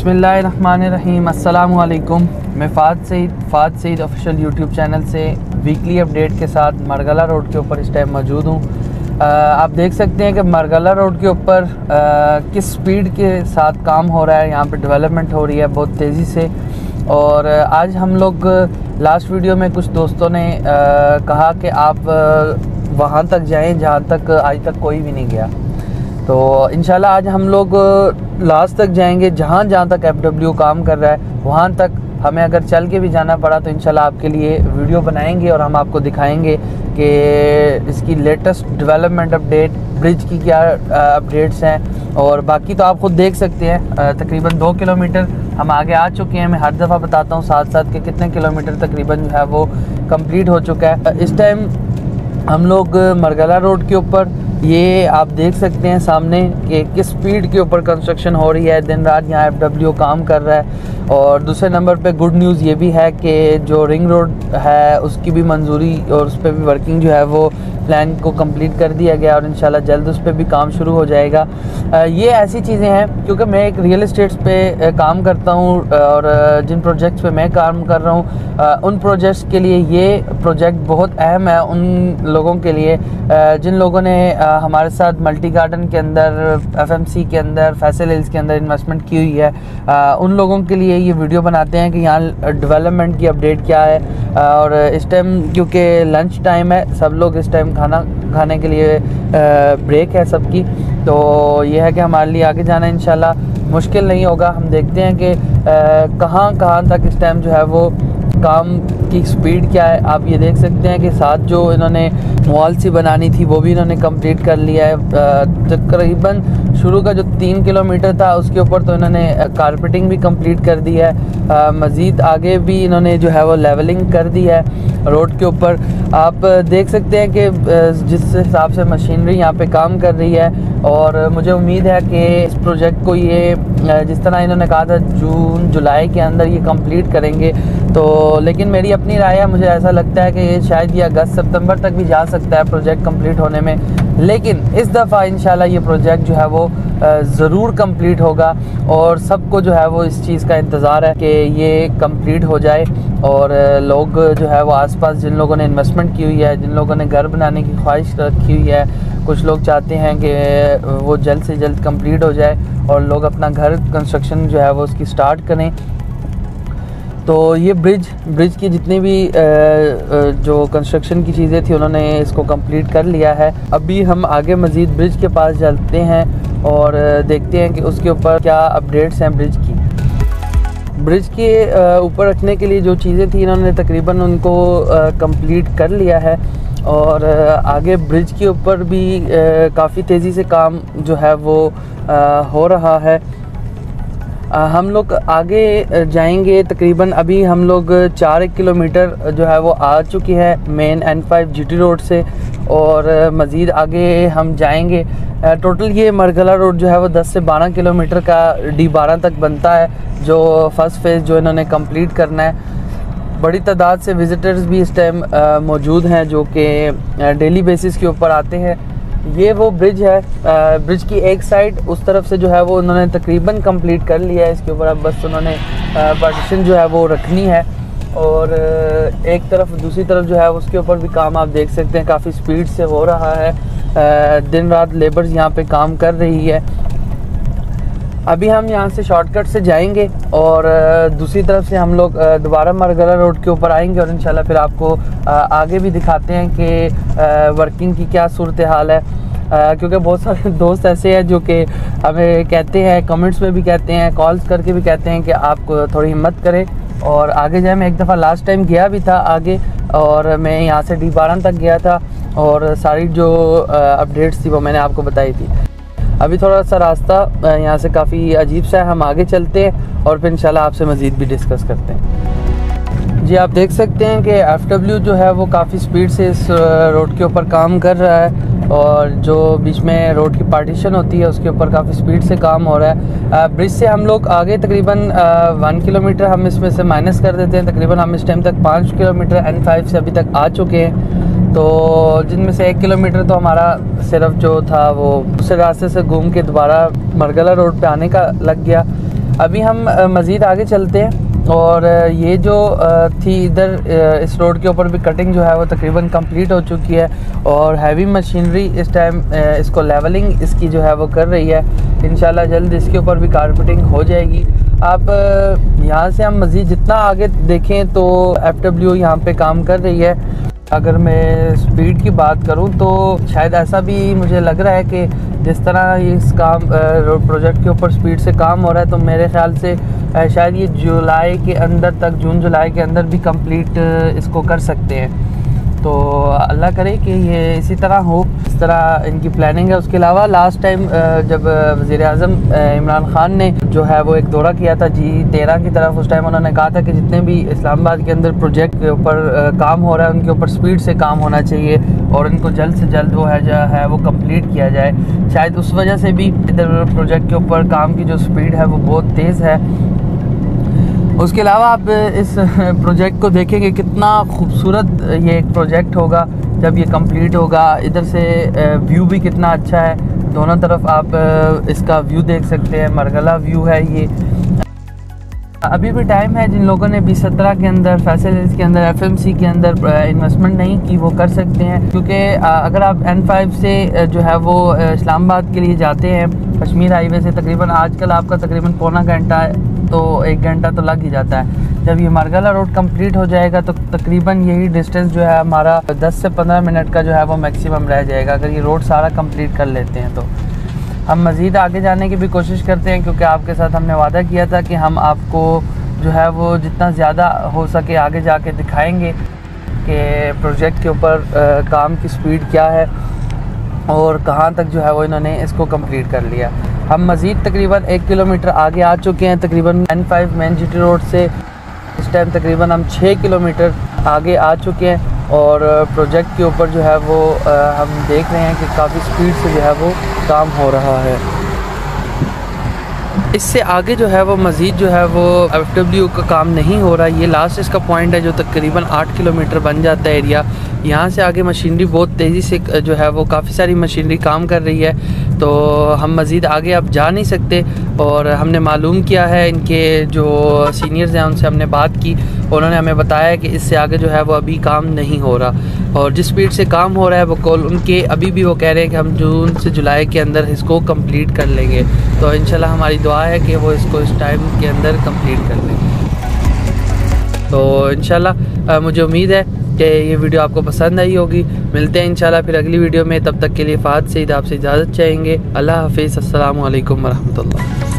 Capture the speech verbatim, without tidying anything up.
बिस्मिल्लाहिर्रहमानिर्रहीम, अस्सलामु अलैकुम। मैं Fahad Saeed Fahad Saeed official YouTube channel से वीकली अपडेट के साथ मरगला रोड के ऊपर इस टाइम मौजूद हूँ। आप देख सकते हैं कि मरगला रोड के ऊपर किस स्पीड के साथ काम हो रहा है। यहाँ पे डेवलपमेंट हो रही है बहुत तेज़ी से। और आज हम लोग लास्ट वीडियो में कुछ दोस्तों ने आ, कहा कि आप वहाँ तक जाएं जहाँ तक आज तक कोई भी नहीं गया। तो इंशाल्लाह आज हम लोग लास्ट तक जाएंगे, जहाँ जहाँ तक एफ डब्ल्यू काम कर रहा है वहाँ तक। हमें अगर चल के भी जाना पड़ा तो इंशाल्लाह आपके लिए वीडियो बनाएंगे और हम आपको दिखाएंगे कि इसकी लेटेस्ट डेवलपमेंट अपडेट, ब्रिज की क्या अपडेट्स हैं। और बाकी तो आप खुद देख सकते हैं, तकरीबन दो किलोमीटर हम आगे आ चुके हैं। मैं हर दफ़ा बताता हूँ साथ साथ कि कितने किलोमीटर तकरीबन जो है वो कंप्लीट हो चुका है। इस टाइम हम लोग मरगला रोड के ऊपर, ये आप देख सकते हैं सामने कि किस स्पीड के ऊपर कंस्ट्रक्शन हो रही है। दिन रात यहाँ एफ डब्ल्यू काम कर रहा है। और दूसरे नंबर पे गुड न्यूज़ ये भी है कि जो रिंग रोड है उसकी भी मंजूरी और उस पर भी वर्किंग जो है वो प्लान को कंप्लीट कर दिया गया और इंशाल्लाह जल्द उस पर भी काम शुरू हो जाएगा। ये ऐसी चीज़ें हैं क्योंकि मैं एक रियल एस्टेट्स पे काम करता हूँ और जिन प्रोजेक्ट्स पे मैं काम कर रहा हूँ उन प्रोजेक्ट्स के लिए ये प्रोजेक्ट बहुत अहम है। उन लोगों के लिए जिन लोगों ने हमारे साथ मल्टी गार्डन के अंदर, एफ एम सी के अंदर, फैसल हिल्स के अंदर इन्वेस्टमेंट की हुई है, उन लोगों के लिए ये वीडियो बनाते हैं कि यहाँ डेवलपमेंट की अपडेट क्या है। और इस टाइम क्योंकि लंच टाइम है, सब लोग इस टाइम खाना खाने के लिए ब्रेक है सबकी, तो ये है कि हमारे लिए आगे जाना इंशाल्लाह मुश्किल नहीं होगा। हम देखते हैं कि कहाँ कहाँ तक इस टाइम जो है वो काम की स्पीड क्या है। आप ये देख सकते हैं कि साथ जो इन्होंने मॉल सी बनानी थी वो भी इन्होंने कंप्लीट कर लिया है। तकरीबन शुरू का जो तीन किलोमीटर था उसके ऊपर तो इन्होंने कारपेटिंग भी कंप्लीट कर दी है। मज़ीद आगे भी इन्होंने जो है वो लेवलिंग कर दी है रोड के ऊपर। आप देख सकते हैं कि जिस हिसाब से मशीनरी यहाँ पे काम कर रही है और मुझे उम्मीद है कि इस प्रोजेक्ट को ये जिस तरह इन्होंने कहा था जून जुलाई के अंदर ये कंप्लीट करेंगे। तो लेकिन मेरी अपनी राय है, मुझे ऐसा लगता है कि ये शायद ये अगस्त सितंबर तक भी जा सकता है प्रोजेक्ट कंप्लीट होने में। लेकिन इस दफ़ा इंशाल्लाह ये प्रोजेक्ट जो है वो ज़रूर कंप्लीट होगा और सबको जो है वो इस चीज़ का इंतज़ार है कि ये कंप्लीट हो जाए। और लोग जो है वो आसपास जिन लोगों ने इन्वेस्टमेंट की हुई है, जिन लोगों ने घर बनाने की ख्वाहिश रखी हुई है, कुछ लोग चाहते हैं कि वो जल्द से जल्द कंप्लीट हो जाए और लोग अपना घर कंस्ट्रक्शन जो है वो उसकी स्टार्ट करें। तो ये ब्रिज ब्रिज की जितनी भी जो कंस्ट्रक्शन की चीज़ें थी उन्होंने इसको कंप्लीट कर लिया है। अभी हम आगे मज़ीद ब्रिज के पास चलते हैं और देखते हैं कि उसके ऊपर क्या अपडेट्स हैं ब्रिज की। ब्रिज के ऊपर रखने के लिए जो चीज़ें थी इन्होंने तकरीबन उनको कंप्लीट कर लिया है। और आगे ब्रिज के ऊपर भी काफ़ी तेज़ी से काम जो है वो हो रहा है। हम लोग आगे जाएंगे, तकरीबन अभी हम लोग चार एक किलोमीटर जो है वो आ चुकी है main N five G T road से और मज़ीद आगे हम जाएंगे। टोटल ये मरगला रोड जो है वो दस से बारह किलोमीटर का डी बारह तक बनता है, जो फर्स्ट फेज़ जो इन्होंने कंप्लीट करना है। बड़ी तादाद से विज़िटर्स भी इस टाइम मौजूद हैं जो कि डेली बेसिस के ऊपर आते हैं। ये वो ब्रिज है, ब्रिज की एक साइड उस तरफ से जो है वो उन्होंने तकरीबन कंप्लीट कर लिया है। इसके ऊपर अब बस उन्होंने पार्टीशन जो है वो रखनी है और एक तरफ दूसरी तरफ जो है उसके ऊपर भी काम आप देख सकते हैं काफ़ी स्पीड से हो रहा है। दिन रात लेबर्स यहाँ पे काम कर रही है। अभी हम यहाँ से शॉर्टकट से जाएंगे और दूसरी तरफ से हम लोग दोबारा मरगला रोड के ऊपर आएंगे और इंशाल्लाह फिर आपको आगे भी दिखाते हैं कि वर्किंग की क्या सूरत हाल है। क्योंकि बहुत सारे दोस्त ऐसे हैं जो कि हमें कहते हैं, कमेंट्स में भी कहते हैं, कॉल्स करके भी कहते हैं कि आप थोड़ी हिम्मत करें और आगे जाए। मैं एक दफ़ा लास्ट टाइम गया भी था आगे और मैं यहाँ से डी बारह तक गया था और सारी जो अपडेट्स थी वो मैंने आपको बताई थी। अभी थोड़ा सा रास्ता यहाँ से काफ़ी अजीब सा है, हम आगे चलते हैं और फिर इंशाल्लाह आपसे मज़ीद भी डिस्कस करते हैं। जी आप देख सकते हैं कि एफ डब्ल्यू जो है वो काफ़ी स्पीड से इस रोड के ऊपर काम कर रहा है और जो बीच में रोड की पार्टीशन होती है उसके ऊपर काफ़ी स्पीड से काम हो रहा है। ब्रिज से हम लोग आगे तकरीबन वन किलोमीटर हम इसमें से माइनस कर देते हैं। तकरीबन हम इस टाइम तक पाँच किलोमीटर एन फाइव से अभी तक आ चुके हैं। तो जिनमें से एक किलोमीटर तो हमारा सिर्फ जो था वो दूसरे रास्ते से घूम के दोबारा मरगला रोड पे आने का लग गया। अभी हम मज़ीद आगे चलते हैं और ये जो थी इधर इस रोड के ऊपर भी कटिंग जो है वो तकरीबन कंप्लीट हो चुकी है और हैवी मशीनरी इस टाइम इसको लेवलिंग इसकी जो है वो कर रही है। इंशाल्लाह जल्द इसके ऊपर भी कारपेटिंग हो जाएगी। आप यहाँ से हम मज़ीद जितना आगे देखें तो एफ डब्ल्यू यहाँ पे काम कर रही है। अगर मैं स्पीड की बात करूं तो शायद ऐसा भी मुझे लग रहा है कि जिस तरह इस काम प्रोजेक्ट के ऊपर स्पीड से काम हो रहा है तो मेरे ख्याल से शायद ये जुलाई के अंदर तक जून जुलाई के अंदर भी कंप्लीट इसको कर सकते हैं। तो अल्लाह करे कि ये इसी तरह हो, इस तरह इनकी प्लानिंग है। उसके अलावा लास्ट टाइम जब वज़ीर आज़म इमरान ख़ान ने जो है वो एक दौरा किया था जी तेरह की तरफ, उस टाइम उन्होंने कहा था कि जितने भी इस्लामाबाद के अंदर प्रोजेक्ट के ऊपर काम हो रहा है उनके ऊपर स्पीड से काम होना चाहिए और इनको जल्द से जल्द वो है जो है वो कंप्लीट किया जाए। शायद उस वजह से भी इधर प्रोजेक्ट के ऊपर काम की जो स्पीड है वो बहुत तेज़ है। उसके अलावा आप इस प्रोजेक्ट को देखेंगे कितना खूबसूरत ये एक प्रोजेक्ट होगा जब ये कंप्लीट होगा। इधर से व्यू भी कितना अच्छा है, दोनों तरफ आप इसका व्यू देख सकते हैं, मरगला व्यू है ये। अभी भी टाइम है, जिन लोगों ने बी सत्रह के अंदर फैसिलिटीज़ के अंदर एफ एम सी के अंदर इन्वेस्टमेंट नहीं की वो कर सकते हैं, क्योंकि अगर आप एन फाइव से जो है वो इस्लामाबाद के लिए जाते हैं कश्मीर हाईवे से, तकरीबन आजकल आपका तकरीबन पौना घंटा तो एक घंटा तो लग ही जाता है। जब ये मरगला रोड कंप्लीट हो जाएगा तो तकरीबन यही डिस्टेंस जो है हमारा दस से पंद्रह मिनट का जो है वो मैक्सिमम रह जाएगा अगर ये रोड सारा कंप्लीट कर लेते हैं। तो हम मज़ीद आगे जाने की भी कोशिश करते हैं, क्योंकि आपके साथ हमने वादा किया था कि हम आपको जो है वो जितना ज़्यादा हो सके आगे जाके दिखाएंगे कि प्रोजेक्ट के ऊपर काम की स्पीड क्या है और कहाँ तक जो है वो इन्होंने इसको कंप्लीट कर लिया। हम मज़ीद तकरीबन एक किलोमीटर आगे आ चुके हैं, तकरीबन N five main G T road से इस टाइम तकरीबन हम छः किलोमीटर आगे आ चुके हैं और प्रोजेक्ट के ऊपर जो है वो हम देख रहे हैं कि काफ़ी स्पीड से जो है वो काम हो रहा है। इससे आगे जो है वो मज़ीद जो है वो एफ डब्ल्यू का काम नहीं हो रहा। ये लास्ट इसका पॉइंट है जो तकरीबन आठ किलोमीटर बन जाता है एरिया। यहाँ से आगे मशीनरी बहुत तेज़ी से जो है वो काफ़ी सारी मशीनरी काम कर रही है, तो हम मज़ीद आगे अब जा नहीं सकते। और हमने मालूम किया है, इनके जो सीनियर्स हैं उनसे हमने बात की, उन्होंने हमें बताया कि इससे आगे जो है वो अभी काम नहीं हो रहा और जिस स्पीड से काम हो रहा है वो कॉल उनके अभी भी वो कह रहे हैं कि हम जून से जुलाई के अंदर इसको कंप्लीट कर लेंगे। तो इंशाल्लाह हमारी दुआ है कि वो इसको इस टाइम के अंदर कंप्लीट कर लेंगे। तो इंशाल्लाह मुझे उम्मीद है कि ये वीडियो आपको पसंद आई होगी। मिलते हैं इंशाल्लाह फिर अगली वीडियो में, तब तक के लिए फ़ात सईद आपसे इजाज़त चाहेंगे। अल्लाह हाफिज़, अस्सलामु अलैकुम वरहमतुल्लाह।